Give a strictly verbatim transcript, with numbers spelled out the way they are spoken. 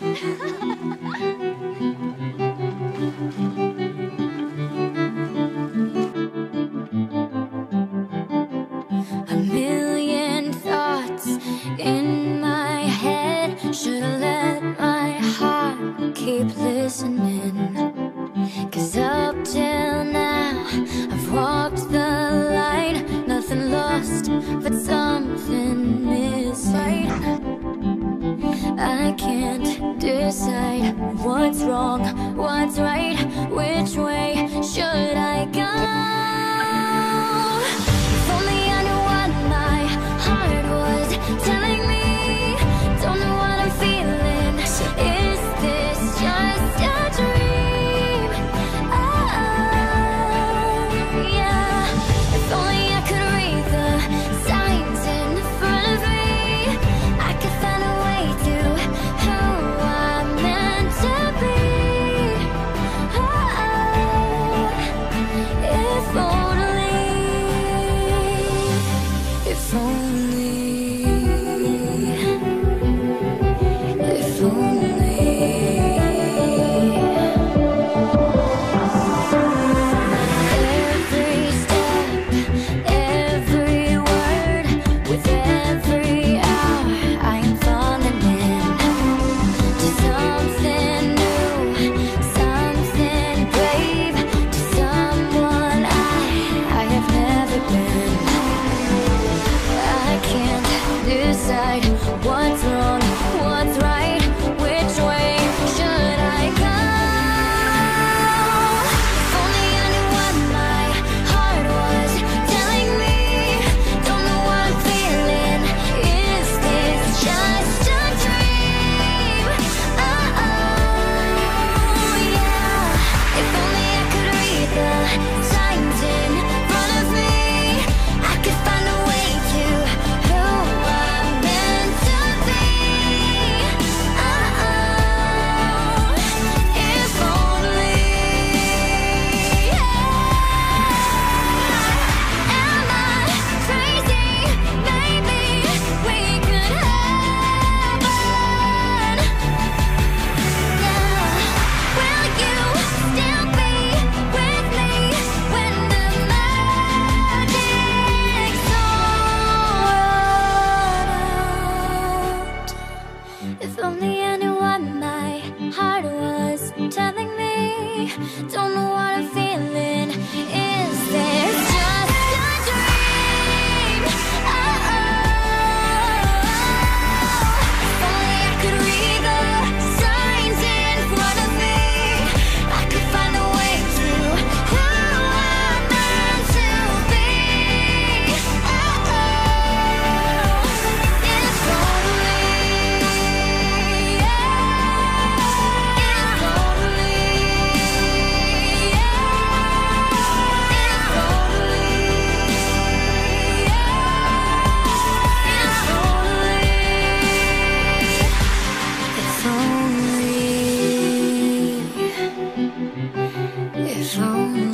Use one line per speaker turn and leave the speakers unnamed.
A million thoughts in my head. Should've let my heart keep listening. 'Cause up till now I've walked the line. Nothing lost, but something missing. I can't decide what's wrong, what's right. Which way should I go? If only I knew what my heart was telling me. Don't know what I'm feeling. Is this just a dream? Oh, yeah. If only I could read the signs in front of me. I could find a way to who I'm meant to be. Oh, if only, if only, if only. Every step, every word, with every hour I am falling into something new, something brave, to someone I, I have never been. I can't decide what's wrong, what's right. Which way should I go? If only I knew what my heart was telling me. Don't know what I'm feeling. Is this just a dream? Oh, yeah. If only I could read the signs in front of me. I could find a way to who I'm meant to be. Oh, if only, yeah. Am I crazy? Maybe we could happen. Yeah. Will you still be with me when the magic's all run out? If only I knew what my heart was telling me. Don't know what I'm feeling. Is this just a dream? Oh, if only I could read the signs in front of me. I could find a way to who I'm meant to be. Oh, if only, yeah. If only, yeah. If only, if only, if only.